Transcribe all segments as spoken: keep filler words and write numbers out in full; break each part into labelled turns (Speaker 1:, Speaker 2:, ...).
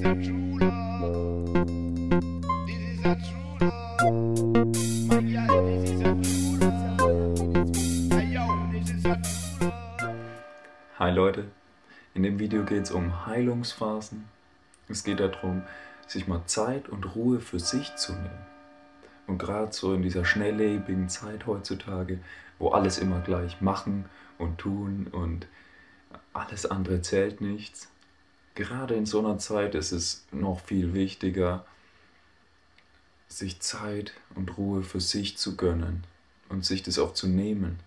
Speaker 1: a true love. This is a true love. My girl, this is a true love. Hey yo, this is a true love.
Speaker 2: Hi Leute, in dem Video geht es um Heilungsphasen. Es geht darum, sich mal Zeit und Ruhe für sich zu nehmen. Und gerade so in dieser schnelllebigen Zeit heutzutage, wo alles immer gleich machen und tun und alles andere zählt nichts. Gerade in so einer Zeit ist es noch viel wichtiger, sich Zeit und Ruhe für sich zu gönnen und sich das auch zu nehmen.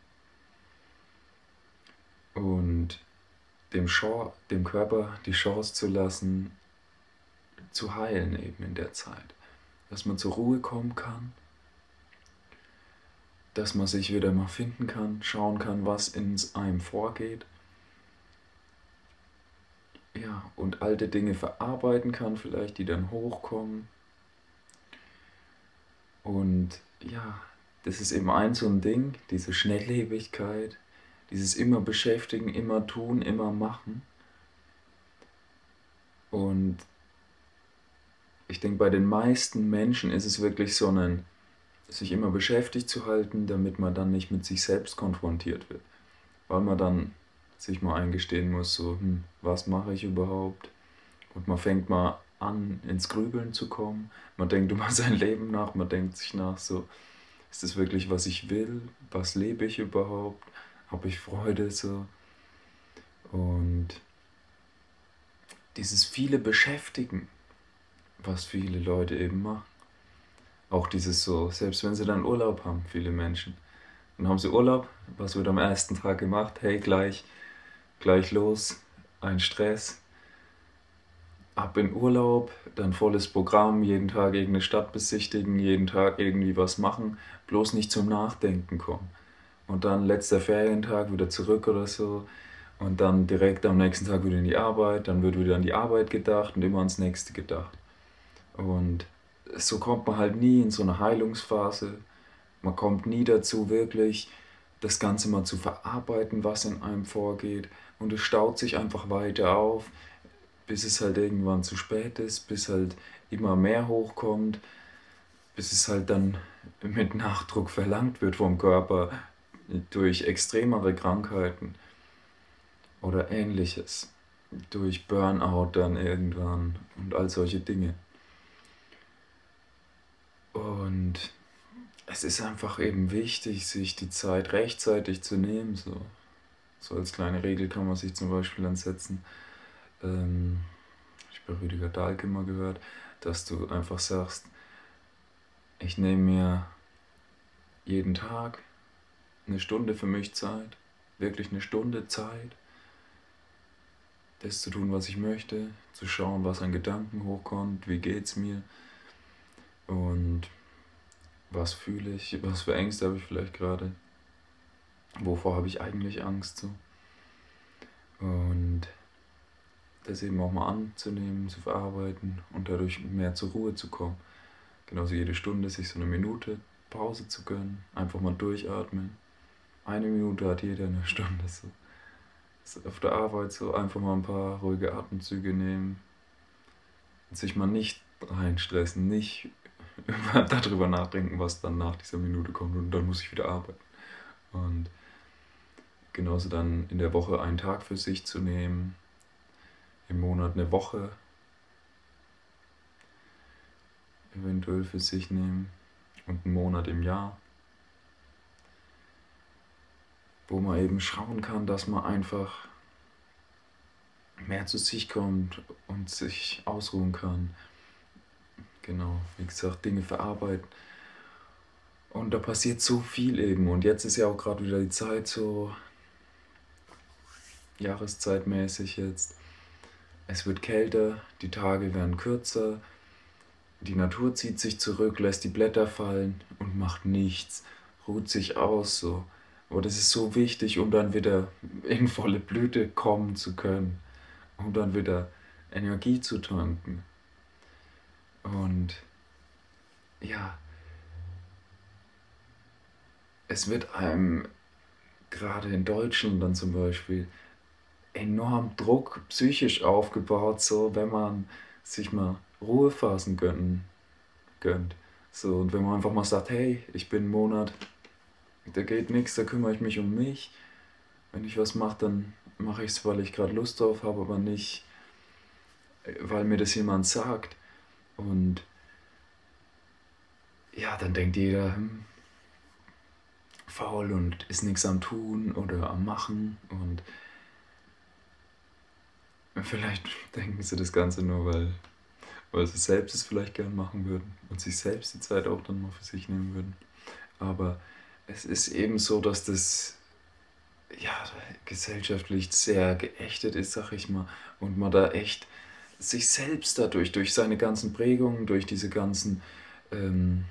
Speaker 2: Und dem, Chance, dem Körper die Chance zu lassen, zu heilen eben in der Zeit. Dass man zur Ruhe kommen kann, dass man sich wieder mal finden kann, schauen kann, was in einem vorgeht. Ja, und alte Dinge verarbeiten kann vielleicht, die dann hochkommen. Und ja, das ist eben ein so ein Ding, diese Schnelllebigkeit, dieses immer beschäftigen, immer tun, immer machen. Und ich denke, bei den meisten Menschen ist es wirklich so ein, sich immer beschäftigt zu halten, damit man dann nicht mit sich selbst konfrontiert wird. Weil man dann sich mal eingestehen muss, so, hm, was mache ich überhaupt? Und man fängt mal an, ins Grübeln zu kommen. Man denkt über sein Leben nach, man denkt sich nach, so, ist das wirklich, was ich will? Was lebe ich überhaupt? Habe ich Freude? So? Und dieses viele Beschäftigen, was viele Leute eben machen. Auch dieses so, selbst wenn sie dann Urlaub haben, viele Menschen. Dann haben sie Urlaub, was wird am ersten Tag gemacht? Hey, gleich, gleich los, ein Stress. Ab in Urlaub, dann volles Programm, jeden Tag irgendeine Stadt besichtigen, jeden Tag irgendwie was machen, bloß nicht zum Nachdenken kommen. Und dann letzter Ferientag wieder zurück oder so. Und dann direkt am nächsten Tag wieder in die Arbeit, dann wird wieder an die Arbeit gedacht und immer ans nächste gedacht. Und so kommt man halt nie in so eine Heilungsphase. Man kommt nie dazu, wirklich das Ganze mal zu verarbeiten, was in einem vorgeht. Und es staut sich einfach weiter auf, bis es halt irgendwann zu spät ist, bis halt immer mehr hochkommt, bis es halt dann mit Nachdruck verlangt wird vom Körper durch extremere Krankheiten oder Ähnliches, durch Burnout dann irgendwann und all solche Dinge. Und es ist einfach eben wichtig, sich die Zeit rechtzeitig zu nehmen. So, so als kleine Regel kann man sich zum Beispiel dann setzen. Ähm, ich habe bei Rüdiger Dahlke mal gehört, dass du einfach sagst, ich nehme mir jeden Tag eine Stunde für mich Zeit, wirklich eine Stunde Zeit, das zu tun, was ich möchte, zu schauen, was an Gedanken hochkommt, wie geht's mir und was fühle ich, was für Ängste habe ich vielleicht gerade, wovor habe ich eigentlich Angst so. Und das eben auch mal anzunehmen, zu verarbeiten und dadurch mehr zur Ruhe zu kommen. Genauso jede Stunde sich so eine Minute Pause zu gönnen, einfach mal durchatmen. Eine Minute hat jeder, eine Stunde so. So auf der Arbeit so einfach mal ein paar ruhige Atemzüge nehmen und sich mal nicht reinstressen, nicht darüber nachdenken, was dann nach dieser Minute kommt und dann muss ich wieder arbeiten. Und genauso dann in der Woche einen Tag für sich zu nehmen, im Monat eine Woche eventuell für sich nehmen und einen Monat im Jahr, wo man eben schauen kann, dass man einfach mehr zu sich kommt und sich ausruhen kann. Genau, wie gesagt, Dinge verarbeiten. Und da passiert so viel eben. Und jetzt ist ja auch gerade wieder die Zeit so jahreszeitmäßig jetzt. Es wird kälter, die Tage werden kürzer, die Natur zieht sich zurück, lässt die Blätter fallen und macht nichts, ruht sich aus so. Aber das ist so wichtig, um dann wieder in volle Blüte kommen zu können, um dann wieder Energie zu tanken. Und ja, es wird einem gerade in Deutschland dann zum Beispiel enorm Druck psychisch aufgebaut, so wenn man sich mal Ruhephasen gönnen, gönnt. So, und wenn man einfach mal sagt, hey, ich bin einen Monat, da geht nichts, da kümmere ich mich um mich. Wenn ich was mache, dann mache ich es, weil ich gerade Lust drauf habe, aber nicht, weil mir das jemand sagt. Und ja, dann denkt jeder, hm, faul und ist nichts am Tun oder am Machen. Und vielleicht denken sie das Ganze nur, weil, weil sie selbst es vielleicht gern machen würden und sich selbst die Zeit auch dann mal für sich nehmen würden. Aber es ist eben so, dass das ja, gesellschaftlich sehr geächtet ist, sag ich mal, und man da echt sich selbst dadurch, durch seine ganzen Prägungen, durch diese ganzen ähm,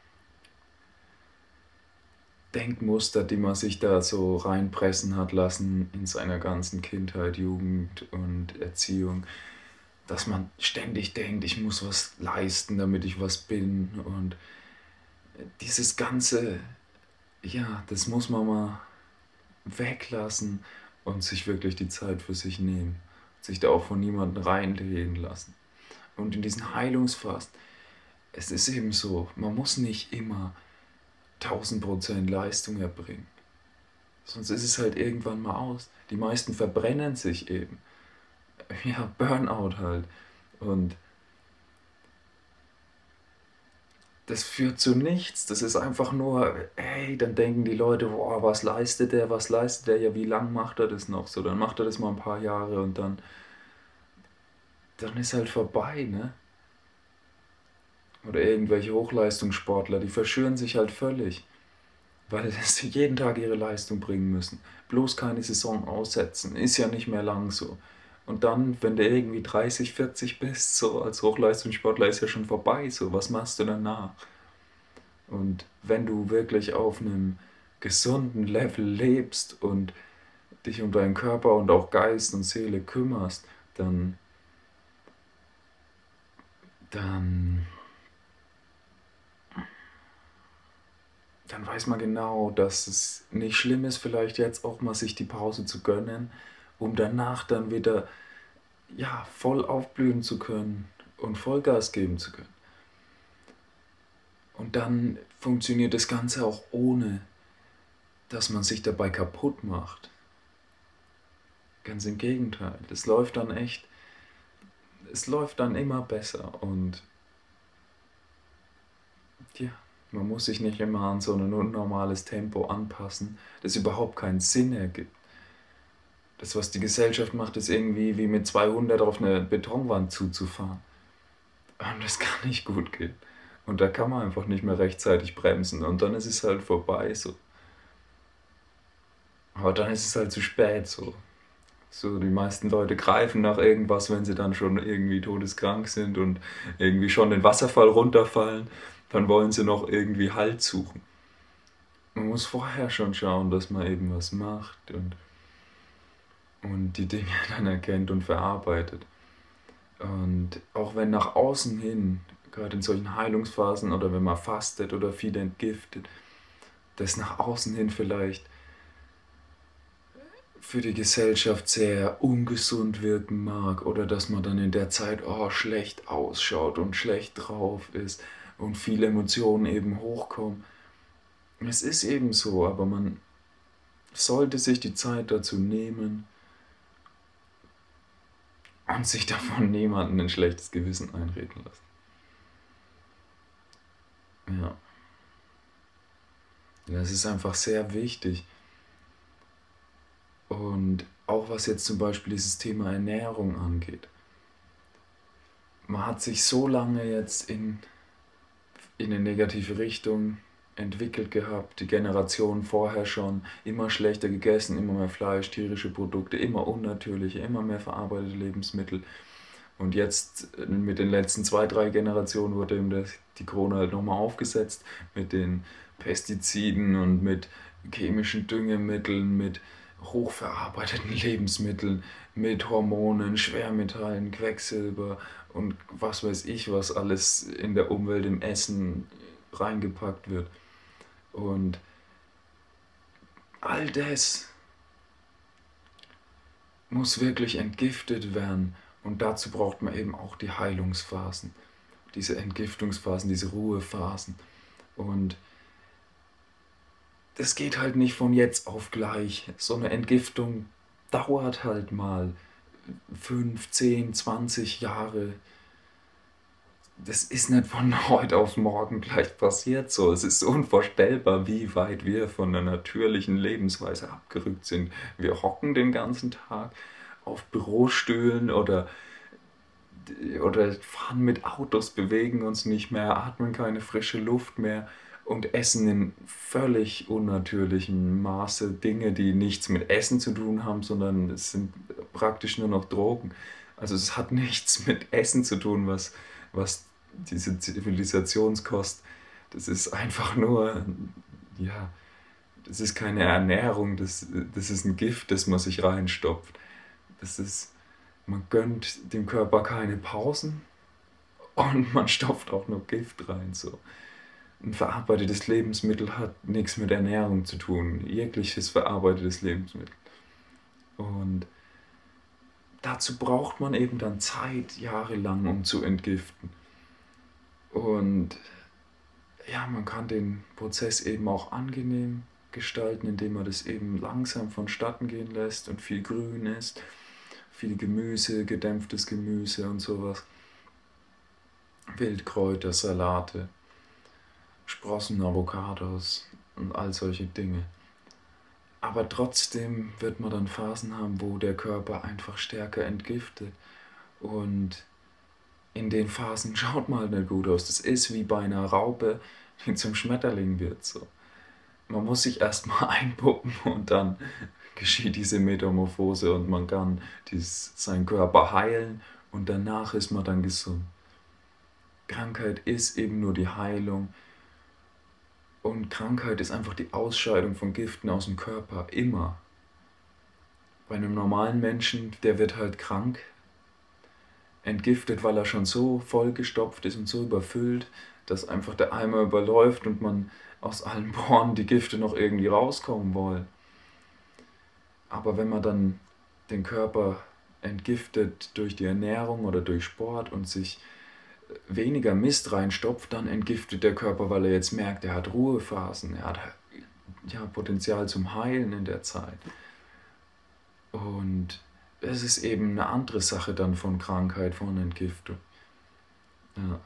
Speaker 2: Denkmuster, die man sich da so reinpressen hat lassen in seiner ganzen Kindheit, Jugend und Erziehung, dass man ständig denkt, ich muss was leisten, damit ich was bin. Und dieses Ganze, ja, das muss man mal weglassen und sich wirklich die Zeit für sich nehmen. Sich da auch von niemandem reinlegen lassen. Und in diesen Heilungsphasen, es ist eben so, man muss nicht immer tausend Prozent Leistung erbringen. Sonst ist es halt irgendwann mal aus. Die meisten verbrennen sich eben. Ja, Burnout halt. Und das führt zu nichts. Das ist einfach nur, hey, dann denken die Leute, boah, was leistet der, was leistet der, ja, wie lang macht er das noch so? Dann macht er das mal ein paar Jahre und dann, dann ist halt vorbei, ne? Oder irgendwelche Hochleistungssportler, die verschüren sich halt völlig, weil sie jeden Tag ihre Leistung bringen müssen. Bloß keine Saison aussetzen, ist ja nicht mehr lang so. Und dann, wenn du irgendwie dreißig, vierzig bist, so als Hochleistungssportler ist ja schon vorbei, so, was machst du danach? Und wenn du wirklich auf einem gesunden Level lebst und dich um deinen Körper und auch Geist und Seele kümmerst, dann, dann, dann weiß man genau, dass es nicht schlimm ist, vielleicht jetzt auch mal sich die Pause zu gönnen, um danach dann wieder ja, voll aufblühen zu können und Vollgas geben zu können. Und dann funktioniert das Ganze auch ohne, dass man sich dabei kaputt macht. Ganz im Gegenteil. Das läuft dann echt, es läuft dann immer besser und ja, man muss sich nicht immer an so ein unnormales Tempo anpassen, das überhaupt keinen Sinn ergibt. Das, was die Gesellschaft macht, ist irgendwie wie mit zweihundert auf eine Betonwand zuzufahren. Und das kann nicht gut gehen. Und da kann man einfach nicht mehr rechtzeitig bremsen. Und dann ist es halt vorbei so. Aber dann ist es halt zu spät so. So, die meisten Leute greifen nach irgendwas, wenn sie dann schon irgendwie todeskrank sind und irgendwie schon den Wasserfall runterfallen. Dann wollen sie noch irgendwie Halt suchen. Man muss vorher schon schauen, dass man eben was macht und und die Dinge dann erkennt und verarbeitet. Und auch wenn nach außen hin, gerade in solchen Heilungsphasen oder wenn man fastet oder viel entgiftet, das nach außen hin vielleicht für die Gesellschaft sehr ungesund wirken mag oder dass man dann in der Zeit oh, schlecht ausschaut und schlecht drauf ist und viele Emotionen eben hochkommen. Es ist eben so, aber man sollte sich die Zeit dazu nehmen, und sich davon niemanden ein schlechtes Gewissen einreden lassen. Ja. Das ist einfach sehr wichtig. Und auch was jetzt zum Beispiel dieses Thema Ernährung angeht. Man hat sich so lange jetzt in, in eine negative Richtung entwickelt gehabt, die Generation vorher schon, immer schlechter gegessen, immer mehr Fleisch, tierische Produkte, immer unnatürliche, immer mehr verarbeitete Lebensmittel. Und jetzt mit den letzten zwei, drei Generationen wurde eben das, die Krone halt nochmal aufgesetzt mit den Pestiziden und mit chemischen Düngemitteln, mit hochverarbeiteten Lebensmitteln, mit Hormonen, Schwermetallen, Quecksilber und was weiß ich, was alles in der Umwelt im Essen reingepackt wird. Und all das muss wirklich entgiftet werden Und dazu braucht man eben auch die Heilungsphasen, diese Entgiftungsphasen, diese Ruhephasen. Und das geht halt nicht von jetzt auf gleich. So eine Entgiftung dauert halt mal fünf, zehn, zwanzig Jahre. Das ist nicht von heute auf morgen gleich passiert so. Es ist unvorstellbar, wie weit wir von der natürlichen Lebensweise abgerückt sind. Wir hocken den ganzen Tag auf Bürostühlen oder, oder fahren mit Autos, bewegen uns nicht mehr, atmen keine frische Luft mehr und essen in völlig unnatürlichem Maße Dinge, die nichts mit Essen zu tun haben, sondern es sind praktisch nur noch Drogen. Also es hat nichts mit Essen zu tun, was, was diese Zivilisationskost, das ist einfach nur, ja, das ist keine Ernährung, das, das ist ein Gift, das man sich reinstopft. Das ist, man gönnt dem Körper keine Pausen und man stopft auch nur Gift rein. So. Ein verarbeitetes Lebensmittel hat nichts mit Ernährung zu tun, jegliches verarbeitetes Lebensmittel. Und dazu braucht man eben dann Zeit, jahrelang, um zu entgiften. Und ja, man kann den Prozess eben auch angenehm gestalten, indem man das eben langsam vonstatten gehen lässt und viel Grün isst, viel Gemüse, gedämpftes Gemüse und sowas, Wildkräuter, Salate, Sprossen, Avocados und all solche Dinge. Aber trotzdem wird man dann Phasen haben, wo der Körper einfach stärker entgiftet. Und in den Phasen schaut man halt nicht gut aus. Das ist wie bei einer Raupe, die zum Schmetterling wird. So. Man muss sich erstmal einpuppen und dann geschieht diese Metamorphose und man kann dies, seinen Körper heilen und danach ist man dann gesund. Krankheit ist eben nur die Heilung. Und Krankheit ist einfach die Ausscheidung von Giften aus dem Körper, immer. Bei einem normalen Menschen, der wird halt krank, entgiftet, weil er schon so vollgestopft ist und so überfüllt, dass einfach der Eimer überläuft und man aus allen Poren die Gifte noch irgendwie rauskommen wollen. Aber wenn man dann den Körper entgiftet durch die Ernährung oder durch Sport und sich weniger Mist reinstopft, dann entgiftet der Körper, weil er jetzt merkt, er hat Ruhephasen, er hat ja, Potenzial zum Heilen in der Zeit. Und es ist eben eine andere Sache dann von Krankheit, von Entgiftung. Ja.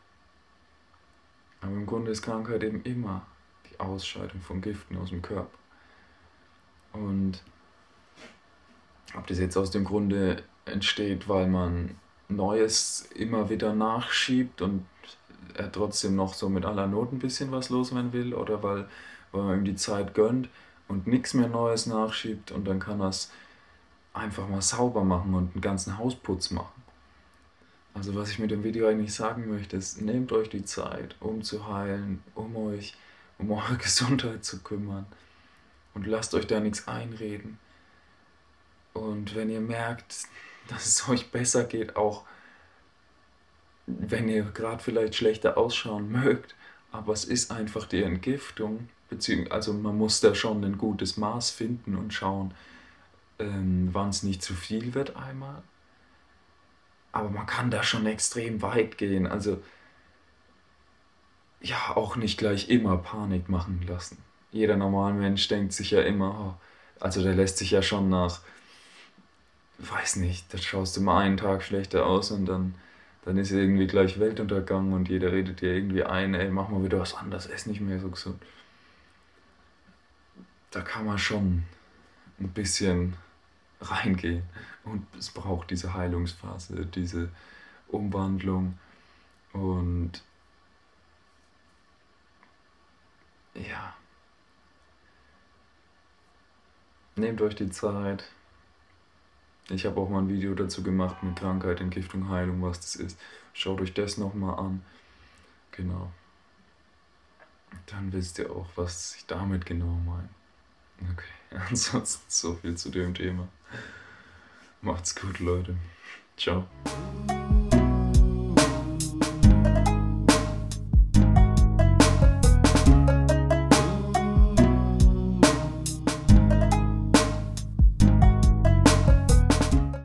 Speaker 2: Aber im Grunde ist Krankheit eben immer die Ausscheidung von Giften aus dem Körper. Und ob das jetzt aus dem Grunde entsteht, weil man Neues immer wieder nachschiebt und er trotzdem noch so mit aller Not ein bisschen was loswerden will, oder weil, weil man ihm die Zeit gönnt und nichts mehr Neues nachschiebt und dann kann er es einfach mal sauber machen und einen ganzen Hausputz machen. Also was ich mit dem Video eigentlich sagen möchte, ist, nehmt euch die Zeit, um zu heilen, um euch um eure Gesundheit zu kümmern und lasst euch da nichts einreden. Und wenn ihr merkt, dass es euch besser geht, auch wenn ihr gerade vielleicht schlechter ausschauen mögt, aber es ist einfach die Entgiftung, beziehungsweise also man muss da schon ein gutes Maß finden und schauen, ähm, wann es nicht zu viel wird einmal. Aber man kann da schon extrem weit gehen, also ja, auch nicht gleich immer Panik machen lassen. Jeder normale Mensch denkt sich ja immer, oh, also der lässt sich ja schon nach, weiß nicht, da schaust du mal einen Tag schlechter aus und dann, dann ist irgendwie gleich Weltuntergang und jeder redet dir irgendwie ein, ey, mach mal wieder was anderes, ess nicht mehr so gesund. Da kann man schon ein bisschen reingehen und es braucht diese Heilungsphase, diese Umwandlung und ja, nehmt euch die Zeit. Ich habe auch mal ein Video dazu gemacht mit Krankheit, Entgiftung, Heilung, was das ist. Schaut euch das nochmal an. Genau. Dann wisst ihr auch, was ich damit genau meine. Okay, ansonsten so viel zu dem Thema. Macht's gut, Leute. Ciao.